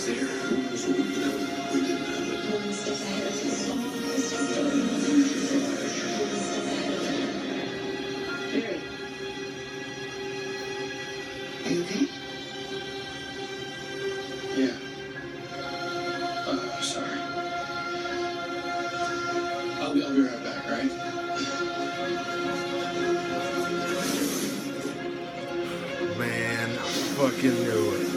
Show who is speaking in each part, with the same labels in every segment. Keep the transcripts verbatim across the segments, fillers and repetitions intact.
Speaker 1: was there. Who knows what we would have done? We didn't have it.
Speaker 2: One step ahead of you. One step ahead of you. Barry. Are you okay?
Speaker 1: Yeah. Uh, sorry. I'll be, I'll be right back, right?
Speaker 3: Man, I fucking knew it.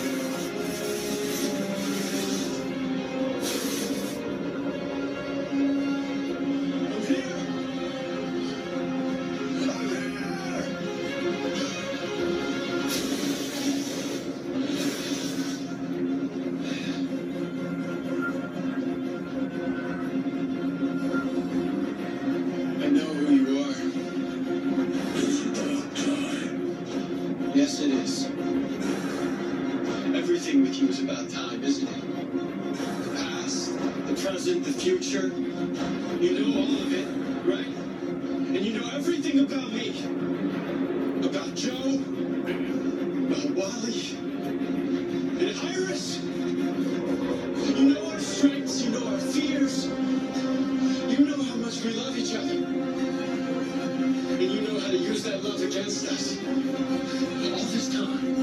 Speaker 1: Yes, it is. Everything with you is about time, isn't it? The past, the present, the future. You know all of it, right? And you know everything about me. About Joe, about Wally, and Iris. You know our strengths, you know our fears. You know how much we love each other. And you know how to use that love against us. All this time.